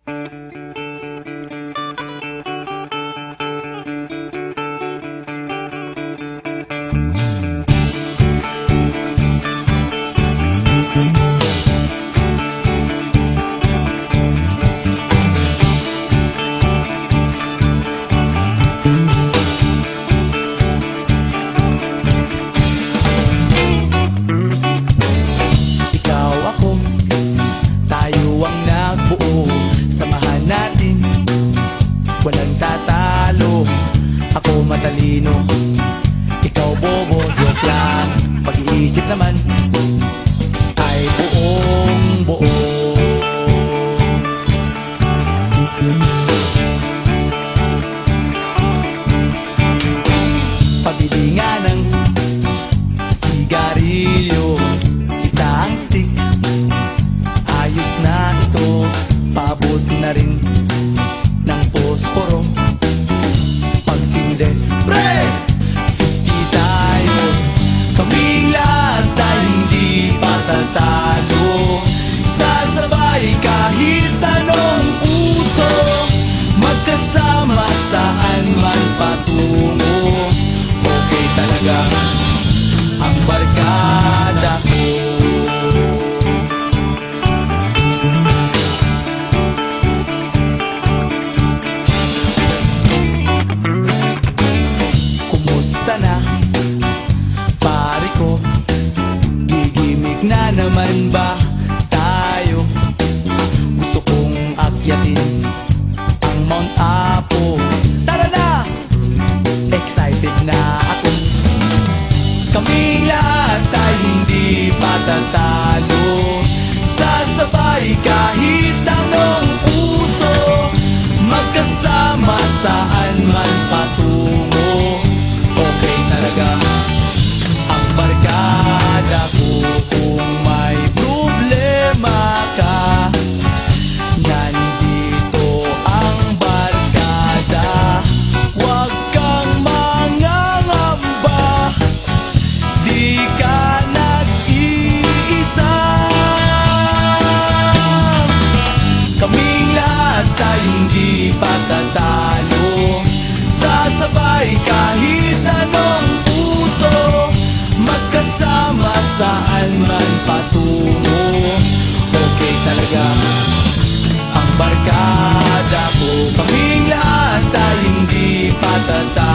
Walang tatalo, ako matalino, ikaw bobo, joke lang. Pag-iisip naman ay buong buo. Pabili nga ng sigarilyo, isang stick, ayos na ito, paabot na rin ng posporo. Pagsinde, pre! 50 tayo, kaming lahat ay hindi patatalo. Sasabay kahit anong puso, magkasama saan man patungo. Okay talaga ang barkada ko. Pare ko, gigimik na naman ba tayo? Gusto kong akyatin ang Mount Apo. Tara na! Excited na ako. Kaming lahat ay hindi patatalo. Sasabay kahit anong puso, magkasama saan man patungo. Okay talaga ang barkada ko. Kung may problema ka, nandito ang barkada. Huwag kang mangangamba, di ka nag-iisa. Kaming lahat ay hindi patatalo. Sasabay kahit anong puso, magkasama saan man patungo. Okay talaga ang barkada ko. Kaming lahat ay hindi patatalo.